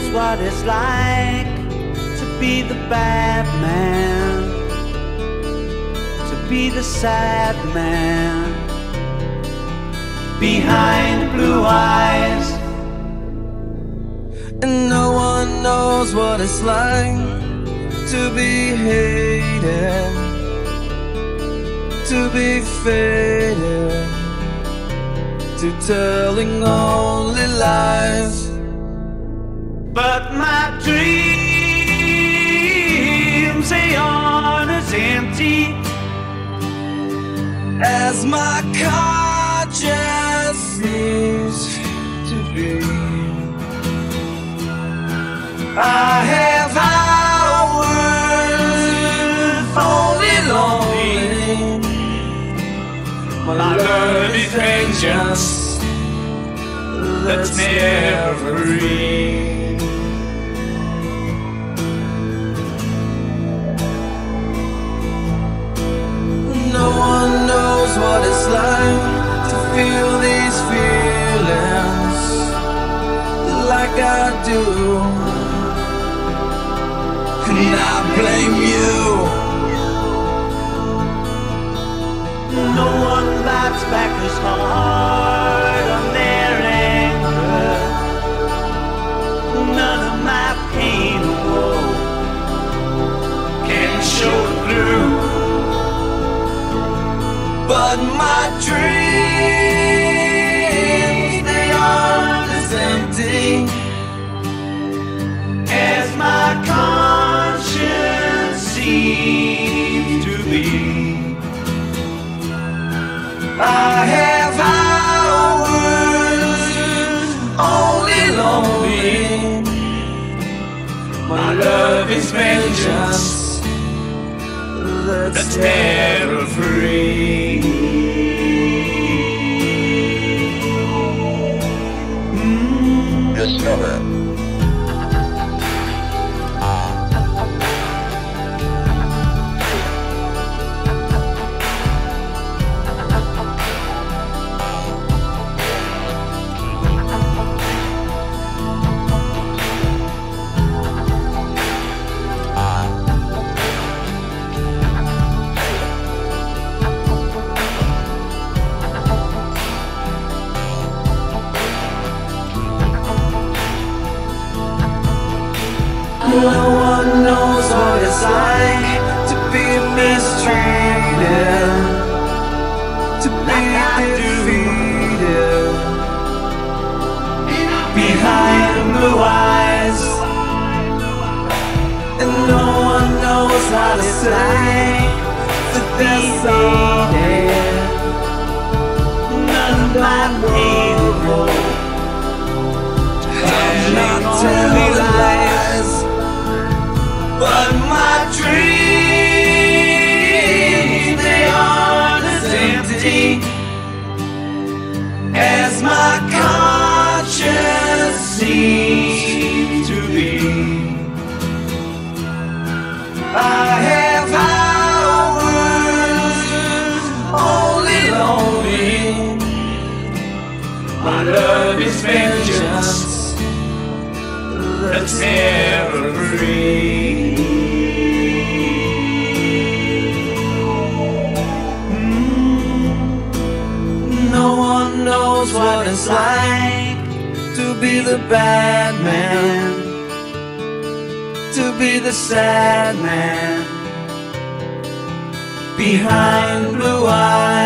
knows what it's like to be the bad man, to be the sad man behind blue eyes. And no one knows what it's like to be hated, to be faded, to telling only lies. But my dreams, they aren't as empty as my conscience seems to be. I have hours only lonely. My love is vengeance that's never free. No one knows what it's like to feel these feelings like I do. And I blame you. No one bites back as hard on their anger. None of my pain or woe can show through. But my dreams, they aren't as empty as my conscience seems to be. I have hours only lonely. My love is vengeance that's never free. Just know that. No one knows what it's like to be mistreated, to be defeated behind blue eyes. And no one knows how to say that they're sorry. None of my pain or woe I'm not telling lies. But my dreams, they aren't as empty as my conscience seems to be. I have hours only lonely. My love is vengeance that's never free. No one knows what it's like to be the bad man, to be the sad man behind blue eyes.